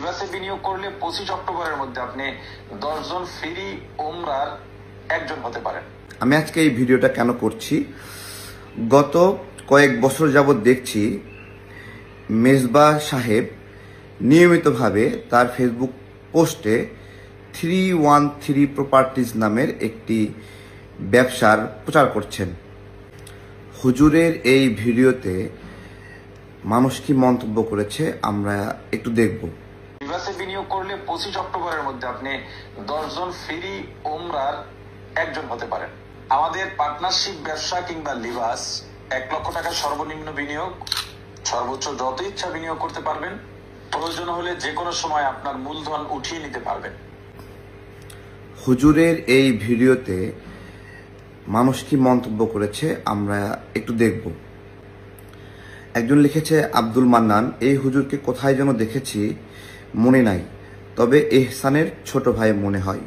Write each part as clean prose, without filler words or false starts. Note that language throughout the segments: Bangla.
লিবাসে বিনিয়োগ করলে 25 অক্টোবরের মধ্যে আপনি 10 জন ফ্রি ওমরার একজন হতে পারেন। আমি আজকে এই ভিডিওটা কেন করছি, গত কয়েক বছর যাবৎ দেখছি মেজবাহ সাহেব নিয়মিতভাবে তার ফেসবুক পোস্টে 313 প্রপার্টিজ নামের একটি ব্যবসার প্রচার করছেন। হুজুরের এই ভিডিওতে মানুষ কি মন্তব্য করেছে আমরা একটু দেখব। লিবাসে বিনিয়োগ করলে 25 অক্টোবরের মধ্যে আপনি 10 জন ফ্রি ওমরার একজন হতে পারেন। আমাদের পার্টনারশিপ ব্যবসা কিংবা লিবাস 1 লক্ষ টাকা সর্বনিম্ন বিনিয়োগ, সর্বোচ্চ যত ইচ্ছা বিনিয়োগ করতে পারবেন। প্রয়োজন হলে যে কোনো সময় আপনার মূলধন উঠিয়ে নিতে পারবেন। হুজুরের এই ভিডিওতে মানুষ কি মন্তব্য করেছে আমরা একটু দেখব। একজন লিখেছে, আব্দুল মান্নান, এই হুজুরকে কোথায় যেন দেখেছি মনে নাই, তবে এহসানের ছোট ভাই মনে হয়।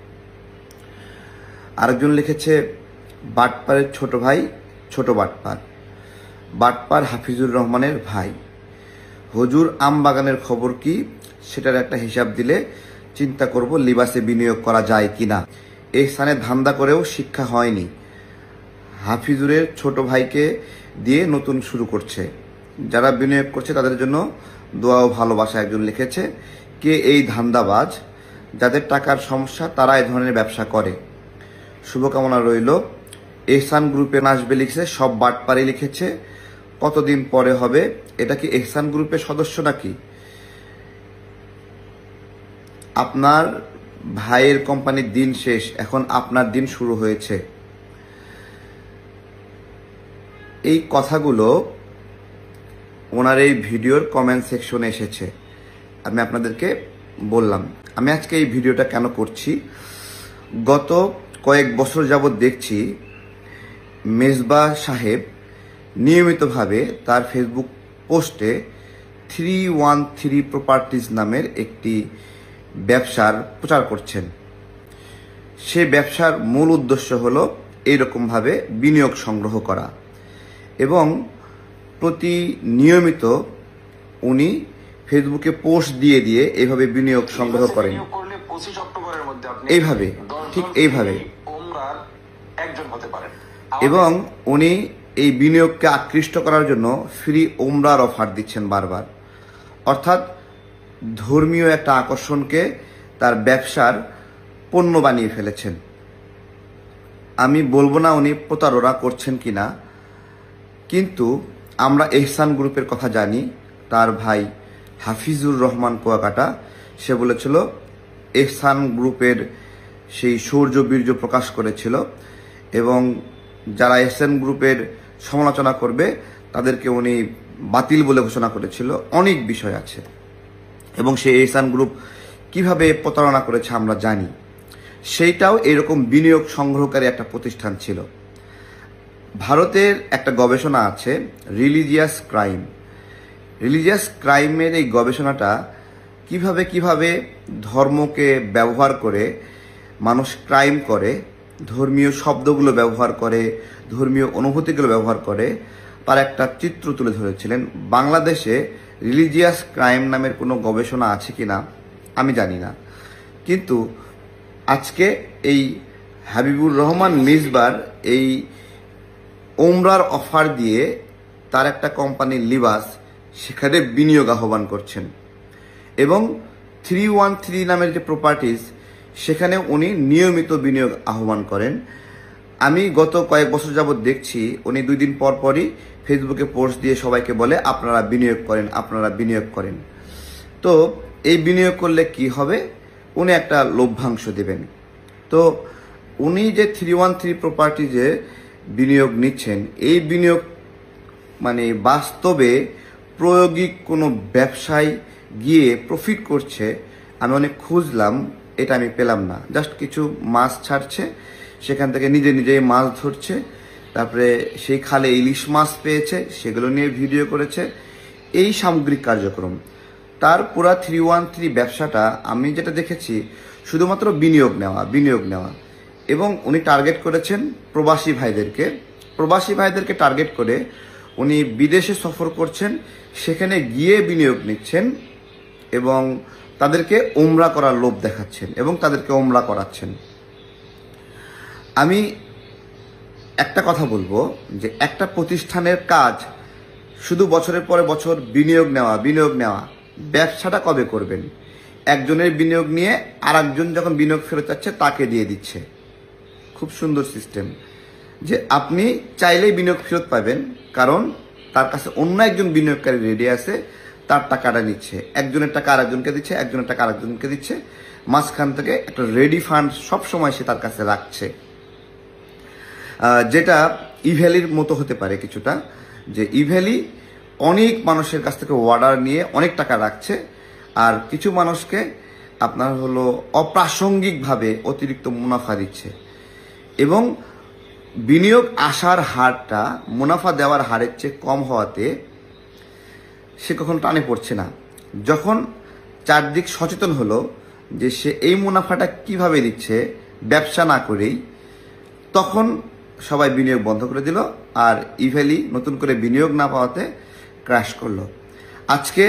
আরেকজন লিখেছে, বাটপারের ছোট ভাই ছোট বাটপার, বাটপার হাফিজুর রহমানের ভাই। হুজুর আম বাগানের খবর কি, সেটার একটা হিসাব দিলে চিন্তা করব লিবাসে বিনিয়োগ করা যায় কিনা। এহসানের ধান্দা করেও শিক্ষা হয়নি, হাফিজুরের ছোট ভাইকে দিয়ে নতুন শুরু করছে। যারা বিনিয়োগ করছে তাদের জন্য দোয়া ও ভালোবাসা। একজন লিখেছে, কে এই ধান্দাবাজ, যাদের টাকার সমস্যা তারা এই ধরনের ব্যবসা করে। শুভকামনা রইল। এহসান গ্রুপে আসবে লিখেছে, সব বাটপারে লিখেছে, কতদিন পরে হবে। এটা কি এহসান গ্রুপের সদস্য নাকি? আপনার ভাইয়ের কোম্পানির দিন শেষ, এখন আপনার দিন শুরু হয়েছে। এই কথাগুলো ওনার এই ভিডিওর কমেন্ট সেকশনে এসেছে, আমি আপনাদেরকে বললাম। আমি আজকে এই ভিডিওটা কেন করছি, গত কয়েক বছর যাবৎ দেখছি মেজবাহ সাহেব নিয়মিতভাবে তার ফেসবুক পোস্টে 313 প্রপার্টিজ নামের একটি ব্যবসার প্রচার করছেন। সে ব্যবসার মূল উদ্দেশ্য হলো এইরকমভাবে বিনিয়োগ সংগ্রহ করা, এবং নিয়মিত উনি ফেসবুকে পোস্ট দিয়ে দিয়ে এইভাবে বিনিয়োগ সংগ্রহ করেন। এইভাবে, ঠিক এইভাবে, এবং উনি এই বিনিয়োগকে আকৃষ্ট করার জন্য ফ্রি ওমরার অফার দিচ্ছেন বারবার। অর্থাৎ ধর্মীয় একটা আকর্ষণকে তার ব্যবসার পণ্য বানিয়ে ফেলেছেন। আমি বলবো না উনি প্রতারণা করছেন কিনা, কিন্তু আমরা এহসান গ্রুপের কথা জানি। তার ভাই হাফিজুর রহমান কুয়াকাটা, সে বলেছিল এহসান গ্রুপের সেই শৌর্য বীর্য প্রকাশ করেছিল, এবং যারা এহসান গ্রুপের সমালোচনা করবে তাদেরকে উনি বাতিল বলে ঘোষণা করেছিল। অনেক বিষয় আছে, এবং সেই এহসান গ্রুপ কিভাবে প্রতারণা করেছে আমরা জানি। সেইটাও এরকম বিনিয়োগ সংগ্রহকারী একটা প্রতিষ্ঠান ছিল। ভারতের একটা গবেষণা আছে, রিলিজিয়াস ক্রাইম। রিলিজিয়াস ক্রাইমের এই গবেষণাটা কিভাবে ধর্মকে ব্যবহার করে মানুষ ক্রাইম করে, ধর্মীয় শব্দগুলো ব্যবহার করে, ধর্মীয় অনুভূতিগুলো ব্যবহার করে, তার একটা চিত্র তুলে ধরেছিলেন। বাংলাদেশে রিলিজিয়াস ক্রাইম নামের কোনো গবেষণা আছে কিনা আমি জানি না, কিন্তু আজকে এই হাবিবুর রহমান মিজবার এই ওমরার অফার দিয়ে তার একটা কোম্পানির লিবাস, সেখানে বিনিয়োগ আহ্বান করছেন। এবং 313 নামের যে প্রপার্টিজ, সেখানে উনি নিয়মিত বিনিয়োগ আহ্বান করেন। আমি গত কয়েক বছর যাবৎ দেখছি উনি 2 দিন পর পরই ফেসবুকে পোস্ট দিয়ে সবাইকে বলে আপনারা বিনিয়োগ করেন, আপনারা বিনিয়োগ করেন। তো এই বিনিয়োগ করলে কি হবে, উনি একটা লভ্যাংশ দেবেন। তো উনি যে 313 প্রপার্টিজে বিনিয়োগ নিচ্ছেন, এই বিনিয়োগ মানে বাস্তবে প্রায়োগিক কোনো ব্যবসায় গিয়ে প্রফিট করছে আমি অনেক খুঁজলাম, এটা আমি পেলাম না। জাস্ট কিছু মাছ ছাড়ছে, সেখান থেকে নিজেই মাছ ধরছে, তারপরে সেই খালে ইলিশ মাছ পেয়েছে, সেগুলো নিয়ে ভিডিও করেছে, এই সামগ্রিক কার্যক্রম। তার পুরা 313 ব্যবসাটা আমি যেটা দেখেছি শুধুমাত্র বিনিয়োগ নেওয়া, এবং উনি টার্গেট করেছেন প্রবাসী ভাইদেরকে টার্গেট করে উনি বিদেশে সফর করছেন, সেখানে গিয়ে বিনিয়োগ নিচ্ছেন এবং তাদেরকে ওমরা করার লোভ দেখাচ্ছেন এবং তাদেরকে ওমরা করাচ্ছেন। আমি একটা কথা বলবো যে একটা প্রতিষ্ঠানের কাজ শুধু বছরের পরে বছর বিনিয়োগ নেওয়া। ব্যবসাটা কবে করবেন? একজনের বিনিয়োগ নিয়ে আর একজন যখন বিনিয়োগ ফেরত যাচ্ছে তাকে দিয়ে দিচ্ছে। খুব সুন্দর সিস্টেম যে আপনি চাইলেই বিনিয়োগ ফেরত পাবেন, কারণ তার কাছে অন্য একজন বিনিয়োগকারী রেডি আছে, তার টাকাটা নিচ্ছে, একজনের টাকা আরেকজনকে দিচ্ছে, একজনের টাকা আরেকজনকে দিচ্ছে, মাঝখান থেকে একটা রেডি ফান্ড সবসময় সে তার কাছে রাখছে। যেটা ইভ্যালির মতো হতে পারে কিছুটা, যে ইভ্যালি অনেক মানুষের কাছ থেকে অর্ডার নিয়ে অনেক টাকা রাখছে, আর কিছু মানুষকে আপনার হলো অপ্রাসঙ্গিকভাবে অতিরিক্ত মুনাফা দিচ্ছে, এবং বিনিয়োগ আসার হারটা মুনাফা দেওয়ার হারের চেয়ে কম হওয়াতে সে কখনো টানে পড়ছে না। যখন চারদিক সচেতন হলো যে সে এই মুনাফাটা কিভাবে দিচ্ছে ব্যবসা না করেই, তখন সবাই বিনিয়োগ বন্ধ করে দিল, আর ইভ্যালি নতুন করে বিনিয়োগ না পাওয়াতে ক্র্যাশ করলো। আজকে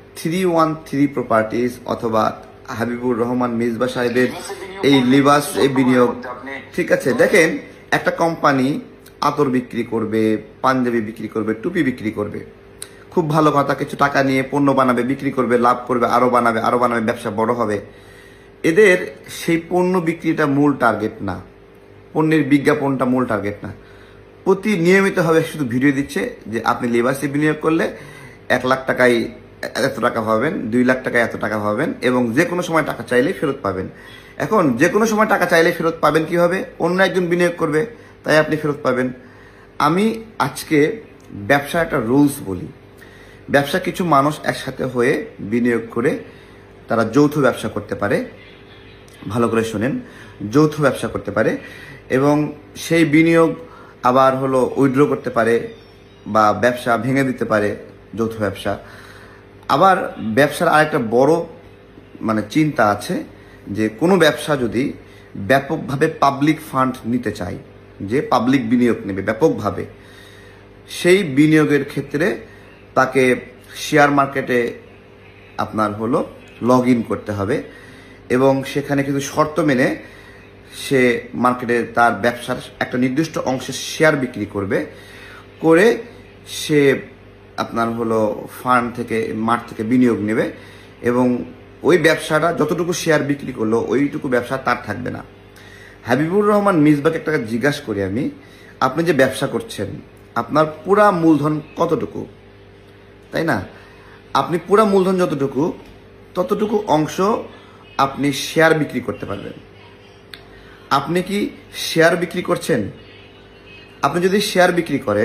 313 প্রপার্টিজ অথবা হাবিবুর রহমান মিসবাহ সাহেবের এই লিবাস এই বিনিয়োগ, ঠিক আছে, দেখেন একটা কোম্পানি আতর বিক্রি করবে, পাঞ্জাবি বিক্রি করবে, টুপি বিক্রি করবে, খুব ভালো কথা, কিছু টাকা নিয়ে পণ্য বানাবে, বিক্রি করবে, লাভ করবে, আরো বানাবে, ব্যবসা বড় হবে। এদের সেই পণ্য বিক্রিটা মূল টার্গেট না, পণ্যের বিজ্ঞাপনটা মূল টার্গেট না। নিয়মিতভাবে শুধু ভিডিও দিচ্ছে যে আপনি লিবাসে বিনিয়োগ করলে 1 লাখ টাকায় এত টাকা পাবেন, 2 লাখ টাকায় এত টাকা পাবেন, এবং যে কোনো সময় টাকা চাইলেই ফেরত পাবেন। এখন যে কোনো সময় টাকা চাইলেই ফেরত পাবেন কি হবে? অন্য একজন বিনিয়োগ করবে, তাই আপনি ফেরত পাবেন। আমি আজকে ব্যবসা একটা রুলস বলি। ব্যবসা কিছু মানুষ একসাথে হয়ে বিনিয়োগ করে তারা যৌথ ব্যবসা করতে পারে। ভালো করে শুনেন, যৌথ ব্যবসা করতে পারে, এবং সেই বিনিয়োগ আবার হলো উইথড্র করতে পারে বা ব্যবসা ভেঙে দিতে পারে, যৌথ ব্যবসা। আবার ব্যবসার আরেকটা বড় চিন্তা আছে যে কোনো ব্যবসা যদি ব্যাপকভাবে পাবলিক ফান্ড নিতে চায়, যে পাবলিক বিনিয়োগ নেবে ব্যাপকভাবে, সেই বিনিয়োগের ক্ষেত্রে তাকে শেয়ার মার্কেটে আপনার হলো লগ ইন করতে হবে, এবং সেখানে কিন্তু শর্ত মেনে সে মার্কেটে তার ব্যবসার একটা নির্দিষ্ট অংশের শেয়ার বিক্রি করবে, করে সে আপনার হলো ফান্ড থেকে মার্কেট থেকে বিনিয়োগ নেবে, এবং ওই ব্যবসাটা যতটুকু শেয়ার বিক্রি করলো ওইটুকু ব্যবসা তার থাকবে না। হাবিবুর রহমান মিসবাহকে একটা জিজ্ঞাসা করি আমি, আপনি যে ব্যবসা করছেন আপনার পুরা মূলধন কতটুকু, তাই না? আপনি পুরা মূলধন যতটুকু, ততটুকু অংশ আপনি শেয়ার বিক্রি করতে পারবেন। আপনি কি শেয়ার বিক্রি করছেন? আপনি যদি শেয়ার বিক্রি করেন,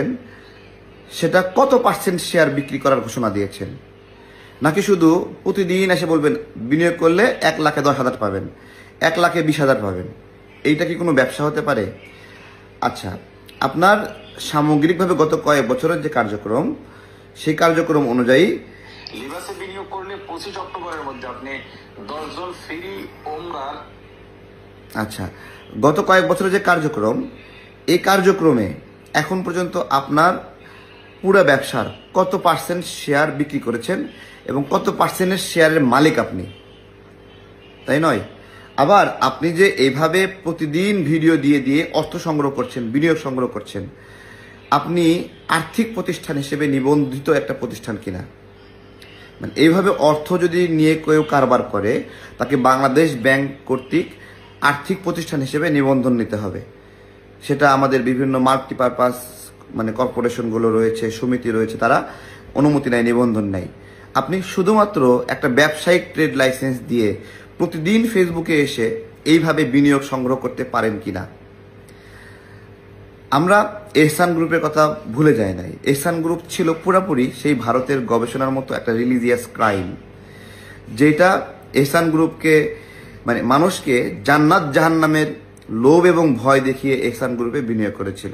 সেটা কত পার্সেন্ট শেয়ার বিক্রি করার ঘোষণা দিয়েছেন? নাকি শুধু প্রতিদিন এসে বলবেন বিনিয়োগ করলে 1 লাখে 10,000 পাবেন, 1 লাখে 20,000 পাবেন? এইটা কি কোনো ব্যবসা হতে পারে? আচ্ছা, আপনার সামগ্রিকভাবে গত কয়েক বছরের যে কার্যক্রম, সেই কার্যক্রম অনুযায়ী লিবাসে বিনিয়োগ করলে 25 অক্টোবরের মধ্যে আপনি 10 জন ফ্রি ওমরার, আচ্ছা, গত কয়েক বছরের যে কার্যক্রম, এই কার্যক্রমে এখন পর্যন্ত আপনার পুরো ব্যবসার কত পার্সেন্ট শেয়ার বিক্রি করেছেন এবং কত পার্সেন্টের শেয়ারের মালিক আপনি, তাই নয়? আবার আপনি যে এইভাবে প্রতিদিন ভিডিও দিয়ে দিয়ে অর্থ সংগ্রহ করছেন, বিনিয়োগ সংগ্রহ করছেন, আপনি আর্থিক প্রতিষ্ঠান হিসেবে নিবন্ধিত একটা প্রতিষ্ঠান কিনা? এইভাবে অর্থ যদি নিয়ে কেউ কারবার করে, তাকে বাংলাদেশ ব্যাংক কর্তৃক আর্থিক প্রতিষ্ঠান হিসেবে নিবন্ধন নিতে হবে। সেটা আমাদের বিভিন্ন মাল্টিপারপাস কর্পোরেশনগুলো রয়েছে, সমিতি রয়েছে, তারা অনুমতি নেয়, নিবন্ধন নেয়। আপনি শুধুমাত্র একটা ব্যবসায়িক ট্রেড লাইসেন্স দিয়ে প্রতিদিন ফেসবুকে এসে এইভাবে বিনিয়োগ সংগ্রহ করতে পারেন কিনা? আমরা এহসান গ্রুপের কথা ভুলে যাই নাই। এহসান গ্রুপ ছিল পুরোপুরি সেই ভারতের গবেষণার মতো একটা রিলিজিয়াস ক্রাইম, যেটা এহসান গ্রুপকে মানুষকে জান্নাত জাহান্নামের লোভ এবং ভয় দেখিয়ে এহসান গ্রুপে বিনিয়োগ করেছিল।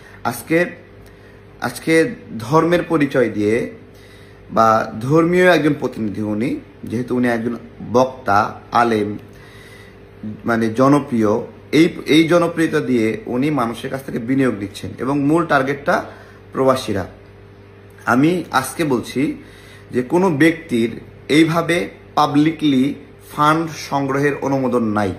আজকে ধর্মের পরিচয় দিয়ে বা ধর্মীয় একজন প্রতিনিধি উনি, যেহেতু উনি একজন বক্তা, আলেম, জনপ্রিয়, এই জনপ্রিয়তা দিয়ে উনি মানুষের কাছ থেকে বিনিয়োগ দিচ্ছেন, এবং মূল টার্গেটটা প্রবাসীরা। আমি আজকে বলছি যে কোনো ব্যক্তির এইভাবে পাবলিকলি ফান্ড সংগ্রহের অনুমোদন নাই।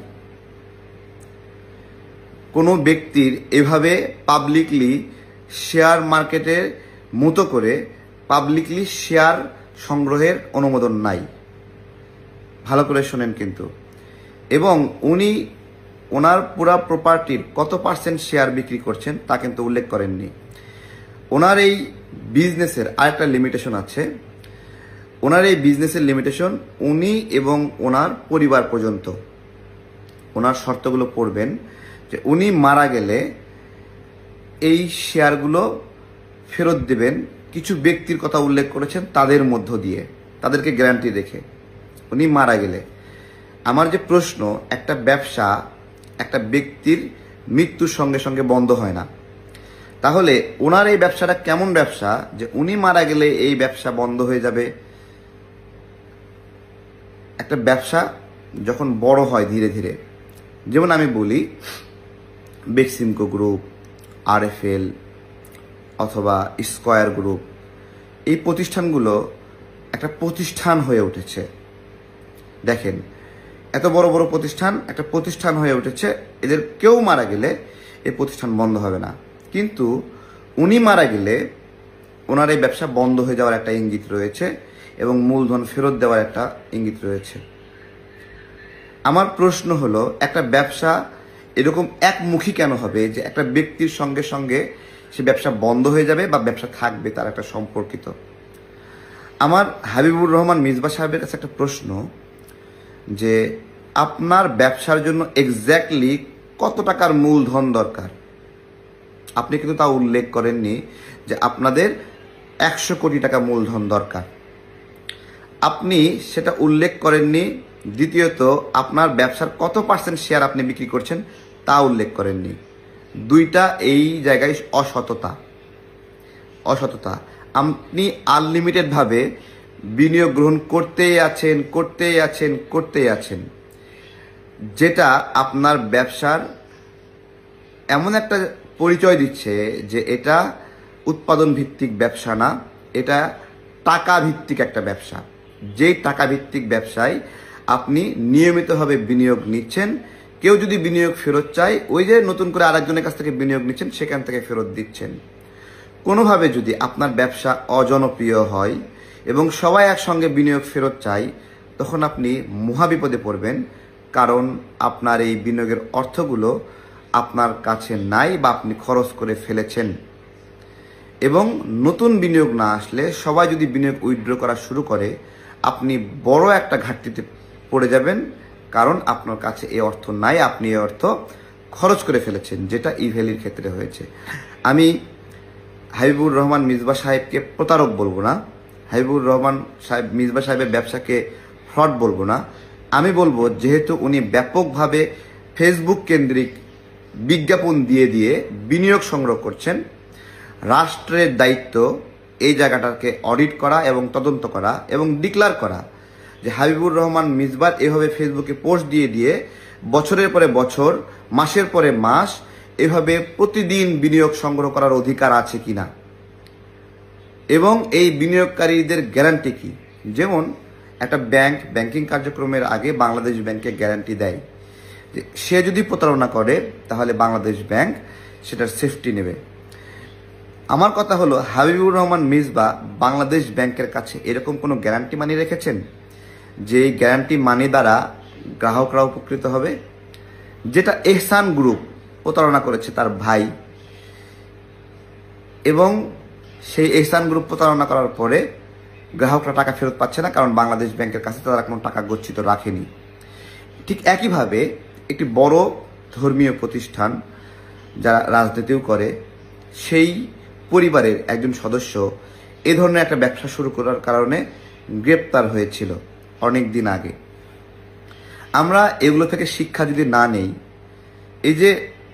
কোনো ব্যক্তির এভাবে পাবলিকলি শেয়ার মার্কেটের মতো করে পাবলিকলি শেয়ার সংগ্রহের অনুমোদন নাই। ভালো করে শোনেন কিন্তু। এবং উনি ওনার পুরা প্রপার্টির কত পার্সেন্ট শেয়ার বিক্রি করছেন তা কিন্তু উল্লেখ করেননি। ওনার এই বিজনেসের আরেকটা লিমিটেশন আছে। ওনার এই বিজনেসের লিমিটেশন উনি এবং ওনার পরিবার পর্যন্ত। ওনার শর্তগুলো পড়বেন যে উনি মারা গেলে এই শেয়ারগুলো ফেরত দেবেন কিছু ব্যক্তির কথা উল্লেখ করেছেন, তাদের মধ্য দিয়ে, তাদেরকে গ্যারান্টি রেখে। উনি মারা গেলে আমার যে প্রশ্ন, একটা ব্যবসা একটা ব্যক্তির মৃত্যুর সঙ্গে সঙ্গে বন্ধ হয় না, তাহলে ওনার এই ব্যবসাটা কেমন ব্যবসা যে উনি মারা গেলে এই ব্যবসা বন্ধ হয়ে যাবে? একটা ব্যবসা যখন বড় হয় ধীরে ধীরে, যেমন আমি বলি বেক্সিমকো গ্রুপ, RFL অথবা স্কয়ার গ্রুপ, এই প্রতিষ্ঠানগুলো একটা প্রতিষ্ঠান হয়ে উঠেছে। দেখেন, এত বড় বড় প্রতিষ্ঠান একটা প্রতিষ্ঠান হয়ে উঠেছে। এদের কেউ মারা গেলে এই প্রতিষ্ঠান বন্ধ হবে না, কিন্তু উনি মারা গেলে ওনার এই ব্যবসা বন্ধ হয়ে যাওয়ার একটা ইঙ্গিত রয়েছে এবং মূলধন ফেরত দেওয়ার একটা ইঙ্গিত রয়েছে। আমার প্রশ্ন হলো, একটা ব্যবসা এরকম একমুখী কেন হবে যে একটা ব্যক্তির সঙ্গে সঙ্গে সে ব্যবসা বন্ধ হয়ে যাবে বা ব্যবসা থাকবে, তার একটা সম্পর্কিত। আমার হাবিবুর রহমান মিসবাহ সাহেবের কাছে একটা প্রশ্ন যে আপনার ব্যবসার জন্য এক্স্যাক্টলি কত টাকার মূলধন দরকার? আপনি কিন্তু তা উল্লেখ করেননি যে আপনাদের 100 কোটি টাকা মূলধন দরকার। আপনি সেটা উল্লেখ করেননি। দ্বিতীয়ত, আপনার ব্যবসার কত পার্সেন্ট শেয়ার আপনি বিক্রি করছেন তা উল্লেখ করেননি। দুইটা এই জায়গায় অসততা। আপনি আনলিমিটেড ভাবে বিনিয়োগ গ্রহণ করতেই আছেন, যেটা আপনার ব্যবসার এমন একটা পরিচয় দিচ্ছে যে এটা উৎপাদন ভিত্তিক ব্যবসা না, এটা টাকা ভিত্তিক একটা ব্যবসা। যেই টাকা ভিত্তিক ব্যবসায় আপনি নিয়মিতভাবে বিনিয়োগ নিচ্ছেন। কেউ যদি বিনিয়োগ ফেরত চায়, ওই যে নতুন করে আরেকজনের কাছ থেকে বিনিয়োগ নিচ্ছেন, সেখান থেকে ফেরত দিচ্ছেন। কোনোভাবে যদি আপনার ব্যবসা অজনপ্রিয় হয় এবং সবাই একসঙ্গে বিনিয়োগ ফেরত চায়, তখন আপনি মহাবিপদে পড়বেন, কারণ আপনার এই বিনিয়োগের অর্থগুলো আপনার কাছে নাই বা আপনি খরচ করে ফেলেছেন। এবং নতুন বিনিয়োগ না আসলে, সবাই যদি বিনিয়োগ উইথড্র করা শুরু করে, আপনি বড় একটা ঘাটতিতে পড়ে যাবেন, কারণ আপনার কাছে এই অর্থ নাই, আপনি এই অর্থ খরচ করে ফেলেছেন, যেটা ইভ্যালির ক্ষেত্রে হয়েছে। আমি হাবিবুর রহমান মিসবাহ সাহেবকে প্রতারক বলবো না, হাবিবুর রহমান মিসবাহ সাহেবের ব্যবসাকে ফ্রড বলবো না। আমি বলবো, যেহেতু উনি ব্যাপকভাবে ফেসবুক কেন্দ্রিক বিজ্ঞাপন দিয়ে বিনিয়োগ সংগ্রহ করছেন, রাষ্ট্রের দায়িত্ব এই জায়গাটাকে অডিট করা এবং তদন্ত করা এবং ডিক্লার করা যে হাবিবুর রহমান মিসবাহ এভাবে ফেসবুকে পোস্ট দিয়ে বছরের পরে বছর, মাসের পরে মাস এভাবে প্রতিদিন বিনিয়োগ সংগ্রহ করার অধিকার আছে কিনা, এবং এই বিনিয়োগকারীদের গ্যারান্টি কি। যেমন একটা ব্যাংকিং কার্যক্রমের আগে বাংলাদেশ ব্যাংকে গ্যারান্টি দেয় যে সে যদি প্রতারণা করে তাহলে বাংলাদেশ ব্যাংক সেটার সেফটি নেবে। আমার কথা হলো, হাবিবুর রহমান মিসবাহ বাংলাদেশ ব্যাংকের কাছে এরকম কোনো গ্যারান্টি মানি রেখেছেন যে গ্যারান্টি মানি দ্বারা গ্রাহকরা উপকৃত হবে? যেটা এহসান গ্রুপ প্রতারণা করেছে তার ভাই, এবং সেই এহসান গ্রুপ প্রতারণা করার পরে গ্রাহকরা টাকা ফেরত পাচ্ছে না, কারণ বাংলাদেশ ব্যাংকের কাছে তারা কোনো টাকা গচ্ছিত রাখেনি। ঠিক একইভাবে একটি বড় ধর্মীয় প্রতিষ্ঠান যারা রাজনীতিও করে, সেই পরিবারের একজন সদস্য এ ধরনের একটা ব্যবসা শুরু করার কারণে গ্রেপ্তার হয়েছিল অনেক দিন আগে। আমরা এগুলো থেকে শিক্ষা যদি না নেই, এই যে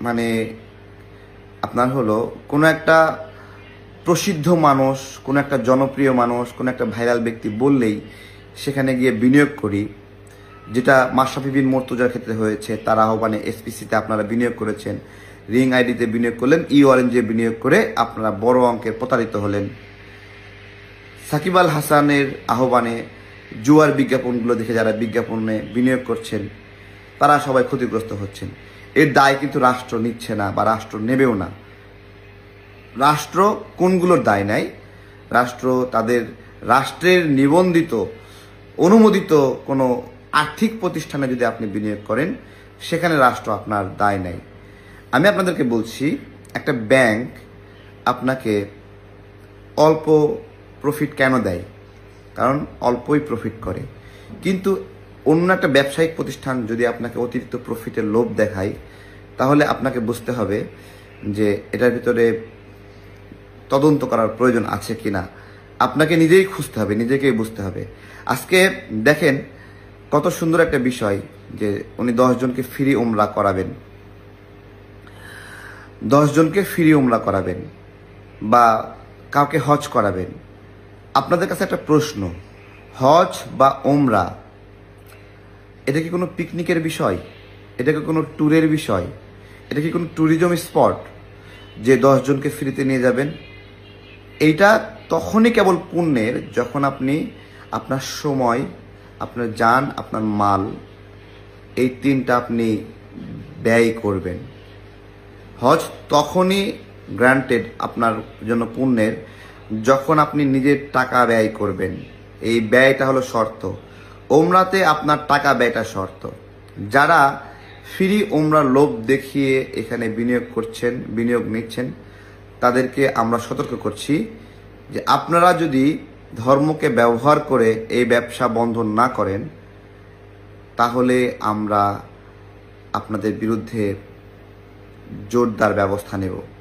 আপনার হলো কোনো একটা প্রসিদ্ধ মানুষ, কোনো একটা জনপ্রিয় মানুষ, কোনো একটা ভাইরাল ব্যক্তি বললেই সেখানে গিয়ে বিনিয়োগ করি, যেটা মাশরাফি বিন মুর্তজার ক্ষেত্রে হয়েছে। তার আহ্বানে SPCতে আপনারা বিনিয়োগ করেছেন, রিং আইডিতে বিনিয়োগ করলেন, অরেঞ্জে বিনিয়োগ করে আপনারা বড় অঙ্কের প্রতারিত হলেন। সাকিব আল হাসানের আহ্বানে জুয়ার বিজ্ঞাপনগুলো দেখে যারা বিজ্ঞাপনে বিনিয়োগ করছেন তারা সবাই ক্ষতিগ্রস্ত হচ্ছেন। এর দায় কিন্তু রাষ্ট্র নিচ্ছে না বা রাষ্ট্র নেবেও না। রাষ্ট্র কোনগুলোর দায় নেয়? রাষ্ট্র তাদের রাষ্ট্রের নিবন্ধিত অনুমোদিত কোনো আর্থিক প্রতিষ্ঠানে যদি আপনি বিনিয়োগ করেন সেখানে রাষ্ট্র আপনার দায় নেয়। আমি আপনাদেরকে বলছি, একটা ব্যাংক আপনাকে অল্প প্রফিট কেন দেয়? কারণ অল্পই প্রফিট করে। কিন্তু অন্য একটা ব্যবসায়িক প্রতিষ্ঠান যদি আপনাকে অতিরিক্ত প্রফিটের লোভ দেখায় তাহলে আপনাকে বুঝতে হবে যে এটার ভিতরে তদন্ত করার প্রয়োজন আছে কিনা। আপনাকে নিজেই খুঁজতে হবে, নিজেকেই বুঝতে হবে। আজকে দেখেন কত সুন্দর একটা বিষয় যে উনি 10 জনকে ফ্রি উমরা করাবেন, 10 জনকে ফ্রি উমরা করাবেন বা কাউকে হজ করাবেন। আপনাদের কাছে একটা প্রশ্ন, হজ বা উমরা এটা কি কোনো পিকনিকের বিষয়? এটা কি কোনো ট্যুরের বিষয়? এটা কি কোনো ট্যুরিজম স্পট যে 10 জনকে ফ্রিতে নিয়ে যাবেন? এইটা তখনই কেবল পুণ্যের যখন আপনি আপনার সময়, আপনার জান, আপনার মাল, এই তিনটা আপনি ব্যয় করবেন। হজ তখনই গ্রান্টেড আপনার জন্য পুণ্যের যখন আপনি নিজের টাকা ব্যয় করবেন। এই ব্যয়টা হলো শর্ত। উমরাতে আপনার টাকা ব্যয়টা শর্ত। যারা ফ্রি উমরার লোভ দেখিয়ে এখানে বিনিয়োগ করছেন, বিনিয়োগ নিচ্ছেন, তাদেরকে আমরা সতর্ক করছি যে আপনারা যদি ধর্মকে ব্যবহার করে এই ব্যবসা বন্ধ না করেন তাহলে আমরা আপনাদের বিরুদ্ধে জোরদার ব্যবস্থা নেব।